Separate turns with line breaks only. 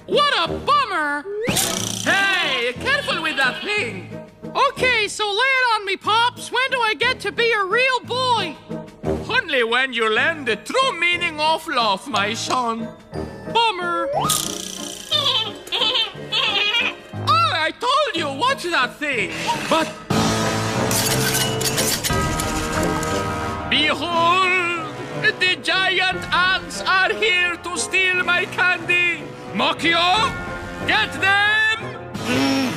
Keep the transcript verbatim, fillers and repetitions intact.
What a bummer!
Hey, careful with that thing!
Okay, so lay it on me, Pops. When do I get to be a real boy?
Only when you learn the true meaning of love, my son.
Bummer.
Oh, I told you, watch that thing. But... Behold! The giant ants are here to steal my candy! Phinocchio, get them!